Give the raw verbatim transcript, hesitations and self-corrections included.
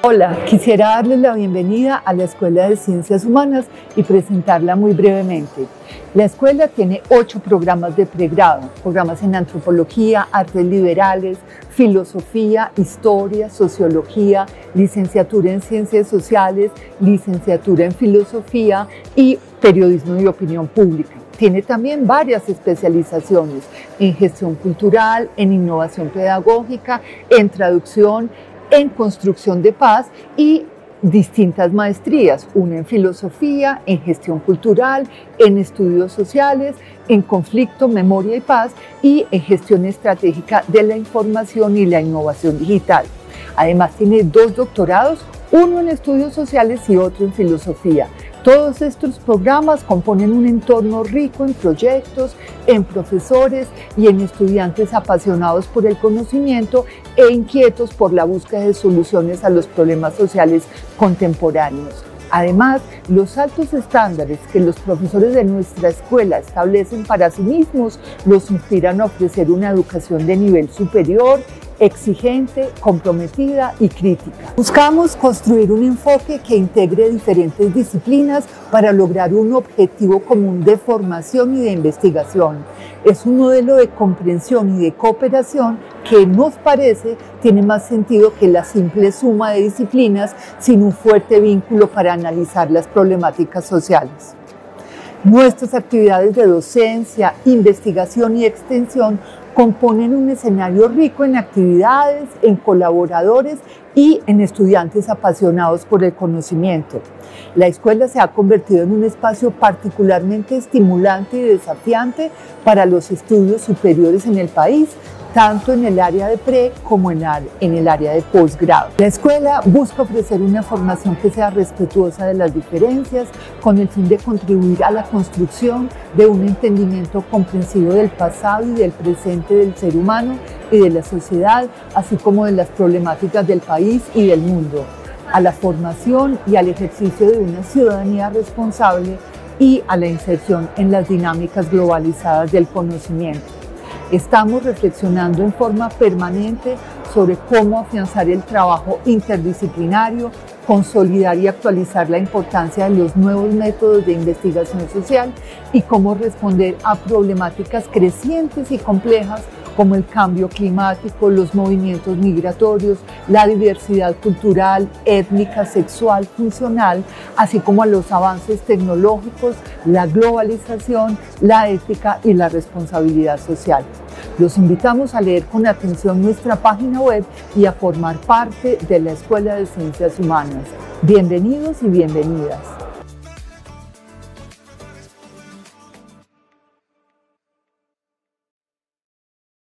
Hola, quisiera darles la bienvenida a la Escuela de Ciencias Humanas y presentarla muy brevemente. La escuela tiene ocho programas de pregrado, programas en antropología, artes liberales, filosofía, historia, sociología, licenciatura en ciencias sociales, licenciatura en filosofía y periodismo y opinión pública. Tiene también varias especializaciones en gestión cultural, en innovación pedagógica, en traducción, en construcción de paz y distintas maestrías, una en filosofía, en gestión cultural, en estudios sociales, en conflicto, memoria y paz y en gestión estratégica de la información y la innovación digital. Además tiene dos doctorados, uno en estudios sociales y otro en filosofía. Todos estos programas componen un entorno rico en proyectos, en profesores y en estudiantes apasionados por el conocimiento e inquietos por la búsqueda de soluciones a los problemas sociales contemporáneos. Además, los altos estándares que los profesores de nuestra escuela establecen para sí mismos los inspiran a ofrecer una educación de nivel superior, exigente, comprometida y crítica. Buscamos construir un enfoque que integre diferentes disciplinas para lograr un objetivo común de formación y de investigación. Es un modelo de comprensión y de cooperación que nos parece tiene más sentido que la simple suma de disciplinas sin un fuerte vínculo para analizar las problemáticas sociales. Nuestras actividades de docencia, investigación y extensión componen un escenario rico en actividades, en colaboradores y en estudiantes apasionados por el conocimiento. La escuela se ha convertido en un espacio particularmente estimulante y desafiante para los estudios superiores en el país, tanto en el área de pre como en el área de posgrado. La escuela busca ofrecer una formación que sea respetuosa de las diferencias con el fin de contribuir a la construcción de un entendimiento comprensivo del pasado y del presente del ser humano y de la sociedad, así como de las problemáticas del país y del mundo, a la formación y al ejercicio de una ciudadanía responsable y a la inserción en las dinámicas globalizadas del conocimiento. Estamos reflexionando en forma permanente sobre cómo afianzar el trabajo interdisciplinario, consolidar y actualizar la importancia de los nuevos métodos de investigación social y cómo responder a problemáticas crecientes y complejas como el cambio climático, los movimientos migratorios, la diversidad cultural, étnica, sexual, funcional, así como a los avances tecnológicos, la globalización, la ética y la responsabilidad social. Los invitamos a leer con atención nuestra página web y a formar parte de la Escuela de Ciencias Humanas. Bienvenidos y bienvenidas.